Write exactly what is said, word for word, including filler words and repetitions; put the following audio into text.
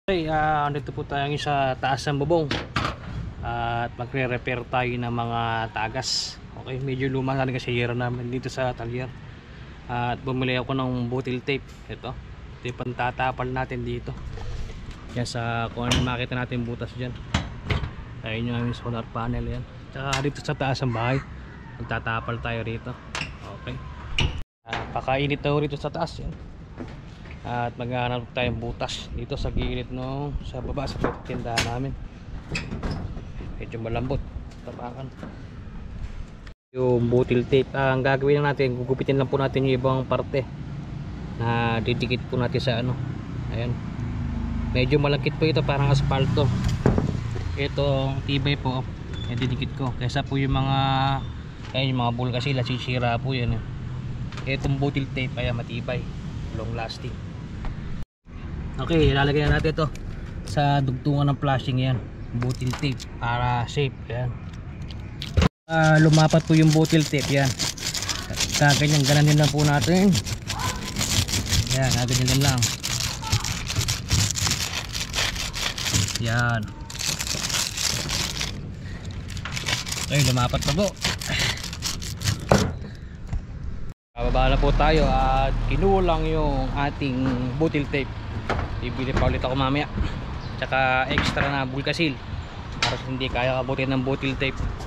Okay, uh, dito po tayo sa taas ng bubong uh, at magre-repair tayo ng mga tagas. Okay, medyo luma na rin kasi year namin dito sa talyer. Uh, at bumili ako ng butyl tape. Ito, ito yung pantatapal natin dito. Yan sa kung ano makita natin butas dyan. Ayun yung aming solar panel yan. Tsaka dito sa taas ng bahay, magtatapal tayo rito. Okay, uh, pakainit daw rito sa taas yan. At maghahanap tayong butas dito sa gilid no, sa baba sa tindahan namin. Medyo malambot, tapakan. Yung butyl tape, ah, ang gagawin lang natin, gugupitin lang po natin yung ibang parte na didikit po natin sa ano. Ayan. Medyo malakit po ito, parang asfalto. Ito tibay po, yung didikit ko. Kaysa po yung mga ayun, yung mga bul kasi nasisira po yan. Eh. Itong butyl tape ay matibay, long lasting. Okay, ilalagay na natin ito sa dugtungan ng flashing yan, butyl tape para safe. Yan. Uh, lumapat po yung butyl tape yan. Kaganyan, gananin lang po natin. Yan, kaganyan lang. Yan. Okay, lumapat na po. Bababa na po tayo at kinulang yung ating butyl tape. Bibili pa ulit ako mamaya. Tsaka extra na bulkasil para hindi kaya abutin ng butyl tape.